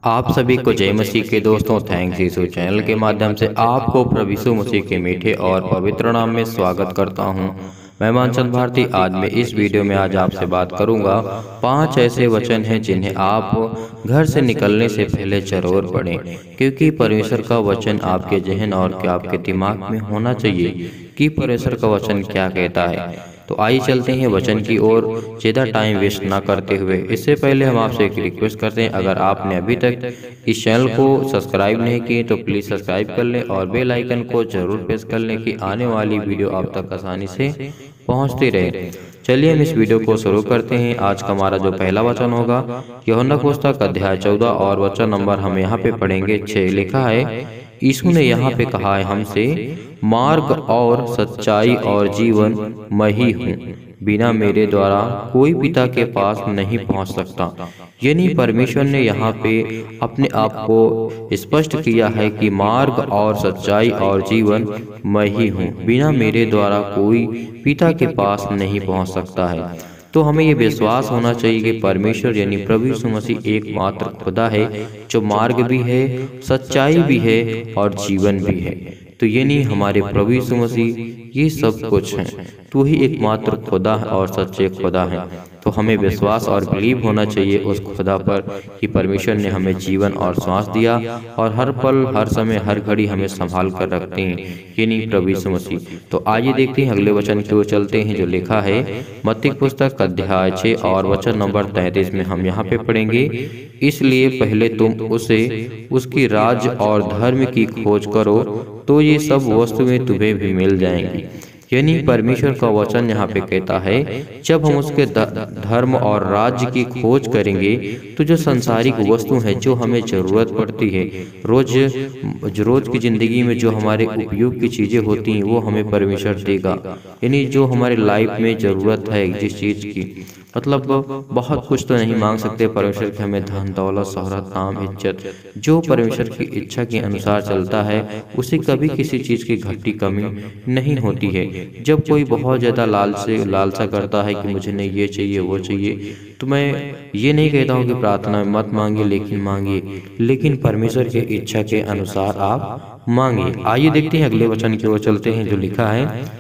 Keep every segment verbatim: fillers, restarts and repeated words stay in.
आप सभी को जय मसीह के दोस्तों, थैंक्स यीशु चैनल के माध्यम से आपको प्रभु यीशु मसीह के मीठे और पवित्र नाम में स्वागत करता हूं। मैं मानचंद भारती। आज मैं इस वीडियो में आज आपसे बात करूंगा पांच ऐसे वचन हैं जिन्हें आप घर से निकलने से पहले जरूर पढ़ें, क्योंकि परमेश्वर का वचन आपके जहन और क्या आपके दिमाग में होना चाहिए कि परमेश्वर का वचन क्या कहता है। तो आइए चलते हैं वचन की ओर, ज़्यादा टाइम वेस्ट ना करते हुए। इससे पहले हम आपसे एक रिक्वेस्ट करते हैं, अगर आपने अभी तक इस चैनल को सब्सक्राइब नहीं किए तो प्लीज़ सब्सक्राइब कर लें और बेल आइकन को जरूर प्रेस कर लें कि आने वाली वीडियो आप तक आसानी से पहुंचती रहे। चलिए हम इस वीडियो को शुरू करते हैं। आज का हमारा जो पहला वचन होगा यूहन्ना का पुस्तक अध्याय चौदह और वचन नंबर हम यहाँ पे पढ़ेंगे छः। लिखा है, यीशु ने यहाँ पे कहा है हमसे, मार्ग और सच्चाई और जीवन मैं ही हूँ, बिना मेरे द्वारा कोई पिता के पास नहीं पहुँच सकता। यानी परमेश्वर ने यहाँ पे अपने आप को स्पष्ट किया है कि मार्ग और सच्चाई और जीवन मैं ही हूँ, बिना मेरे द्वारा कोई पिता के पास नहीं पहुँच सकता है। तो हमें ये विश्वास होना चाहिए कि परमेश्वर यानी प्रभु यीशु मसीह एकमात्र खुदा है, जो मार्ग भी है, सच्चाई भी है और जीवन भी है। तो ये नहीं हमारे प्रभु यीशु मसीह ये सब कुछ हैं, तो ही एकमात्र खुदा और सच्चे खुदा हैं। तो हमें विश्वास और बिलीव होना चाहिए उस खुदा पर कि परमेश्वर ने हमें जीवन और श्वास दिया और हर पल हर समय हर घड़ी हमें संभाल कर रखते हैं, ये नहीं प्रभु यीशु मसीह। तो आइए देखते हैं अगले वचन की ओर चलते हैं, जो लिखा है मत्ती पुस्तक अध्याय छः और वचन नंबर तैंतीस में हम यहाँ पे पढ़ेंगे। इसलिए पहले तुम उसे उसकी राज और धर्म की खोज करो, तो ये सब वस्तुएं तुम्हें भी मिल जाएंगी। यानी परमेश्वर का वचन यहाँ पे कहता है, जब हम उसके धर्म और राज्य की खोज करेंगे तो जो संसारिक वस्तु है, जो हमें जरूरत पड़ती है, रोज रोज की जिंदगी में जो हमारे उपयोग की चीजें होती हैं, वो हमें परमेश्वर देगा। यानी जो हमारे लाइफ में जरूरत है जिस चीज की, मतलब बहुत कुछ तो नहीं मांग सकते परमेश्वर के, हमें धन दौलत शोहरत नाम इज्जत, जो परमेश्वर की इच्छा के अनुसार चलता है उसे कभी किसी चीज की घटी कमी नहीं होती है। जब कोई बहुत ज्यादा लालसे लालसा करता है कि मुझे नहीं ये चाहिए वो चाहिए, तो मैं ये नहीं कहता हूँ कि प्रार्थना में मत मांगिए, लेकिन मांगिए, लेकिन परमेश्वर की इच्छा के अनुसार आप मांगिए। आइए देखते हैं अगले वचन की ओर चलते हैं, जो लिखा है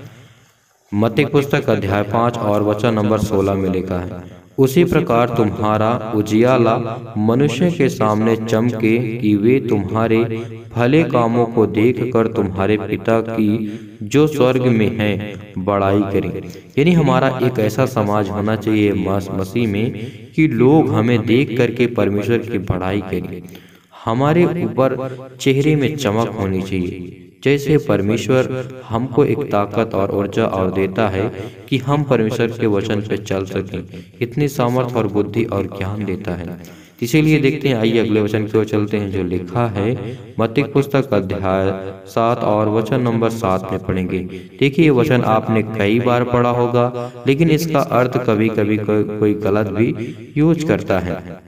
मत्ती पुस्तक अध्याय पाँच और वचन नंबर सोलह में लिखा है, उसी प्रकार तुम्हारा उजियाला मनुष्य के सामने चमके कि वे तुम्हारे भले कामों को देखकर तुम्हारे पिता की जो स्वर्ग में है बड़ाई करें। यानी हमारा एक ऐसा समाज होना चाहिए मसीह में कि लोग हमें देख करके परमेश्वर की बड़ाई करें। हमारे ऊपर चेहरे में चमक होनी चाहिए, जैसे परमेश्वर हमको एक ताकत और ऊर्जा और देता है कि हम परमेश्वर के वचन पे चल सकें, इतनी सामर्थ और बुद्धि और ज्ञान देता है। इसीलिए देखते हैं, आइए अगले वचन की ओर चलते हैं, जो लिखा है मत्ती पुस्तक अध्याय सात और वचन नंबर सात में पढ़ेंगे। देखिए ये वचन आपने कई बार पढ़ा होगा, लेकिन इसका अर्थ कभी कभी कोई, कोई गलत भी यूज करता है।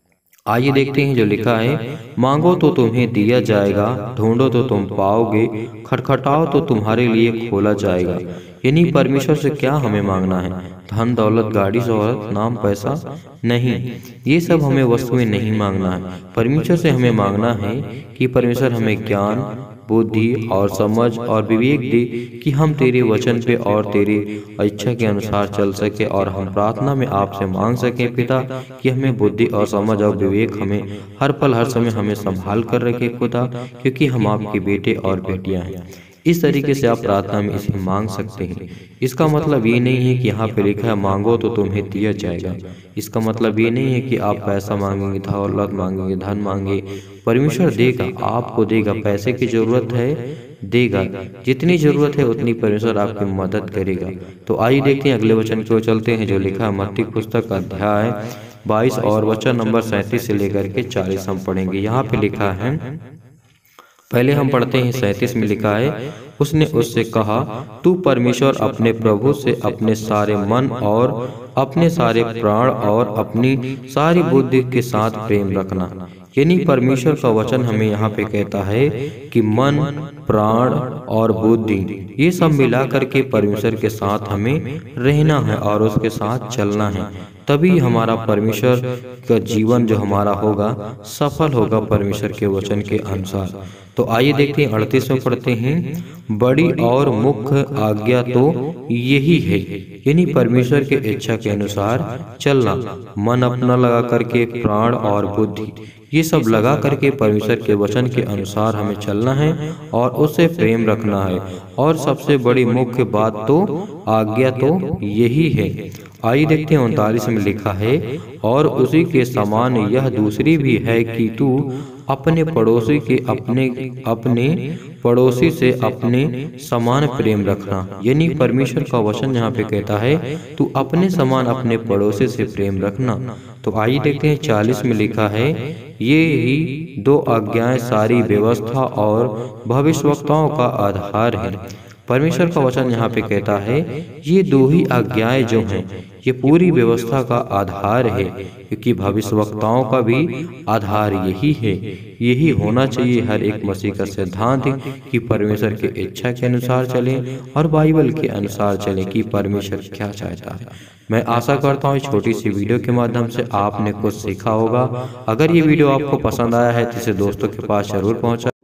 आइए देखते हैं, जो लिखा है, मांगो तो तुम्हें दिया जाएगा, ढूंढो तो तुम पाओगे, खटखटाओ तो तुम्हारे लिए खोला जाएगा। यानी परमेश्वर से क्या हमें मांगना है? धन दौलत गाड़ी शोहरत नाम पैसा नहीं, ये सब हमें वस्तुएं नहीं मांगना है। परमेश्वर से हमें मांगना है कि परमेश्वर हमें ज्ञान बुद्धि और समझ और विवेक दे कि हम तेरे वचन पे और तेरी इच्छा के अनुसार चल सके, और हम प्रार्थना में आपसे मांग सके पिता कि हमें बुद्धि और समझ और विवेक हमें हर पल हर समय हमें संभाल कर रखे खुदा, क्योंकि हम आपके बेटे और बेटियां हैं। इस तरीके से आप प्रार्थना में इसे मांग सकते हैं। इसका मतलब ये नहीं है कि यहाँ पे लिखा है मांगो तो तुम्हें दिया जाएगा। इसका मतलब ये नहीं है कि आप पैसा मांगेंगे, दौलत मांगेंगे, धन मांगे, परमेश्वर देगा, आपको देगा। पैसे की जरूरत है, देगा, जितनी जरूरत है उतनी परमेश्वर आपकी मदद करेगा। तो आइए देखते हैं अगले वचन की ओर चलते हैं, जो लिखा है मत्ती पुस्तक अध्याय बाईस और वचन नंबर सैंतीस से लेकर के चालीस हम पढ़ेंगे। यहाँ पे लिखा है, पहले हम पढ़ते हैं सैंतीस में लिखा है, उसने उससे कहा, तू परमेश्वर अपने प्रभु से अपने सारे मन और अपने सारे प्राण और अपनी सारी बुद्धि के साथ प्रेम रखना। यानी परमेश्वर का वचन हमें यहाँ पे कहता है कि मन, प्राण और बुद्धि ये सब मिलाकर के परमेश्वर के साथ हमें रहना है और उसके साथ चलना है, तभी हमारा परमेश्वर का जीवन जो हमारा होगा सफल होगा परमेश्वर के वचन के अनुसार। तो आइए देखते हैं अड़तीस में पढ़ते हैं, बड़ी और मुख्य आज्ञा तो यही है, यानी परमेश्वर के इच्छा के अनुसार चलना, मन अपना लगा करके, प्राण और बुद्धि ये सब लगा करके परमेश्वर के वचन के अनुसार हमें चलना है और उससे प्रेम रखना है। और सबसे बड़ी मुख्य बात तो आज्ञा तो यही है। आइए देखते हैं उनतालीस में लिखा है, और उसी के समान यह दूसरी भी है कि तू अपने पड़ोसी के अपने अपने पड़ोसी से अपने समान प्रेम रखना, यानी परमेश्वर का वचन यहाँ पे कहता है तू अपने समान अपने पड़ोसी से प्रेम रखना। तो आइए देखते हैं चालीस में लिखा है, ये ही दो आज्ञाएं सारी व्यवस्था और भविष्यवक्ताओं का आधार है। परमेश्वर का वचन यहाँ पे कहता है ये दो ही आज्ञाएं जो हैं ये पूरी व्यवस्था का आधार है, क्योंकि भविष्यवक्ताओं का भी आधार यही है। यही होना चाहिए हर एक मसीह का सिद्धांत कि परमेश्वर के इच्छा के अनुसार चलें और बाइबल के अनुसार चलें कि परमेश्वर क्या चाहता है। मैं आशा करता हूँ छोटी सी वीडियो के माध्यम से आपने कुछ सीखा होगा। अगर ये वीडियो आपको पसंद आया है तो इसे दोस्तों के पास जरूर पहुँचा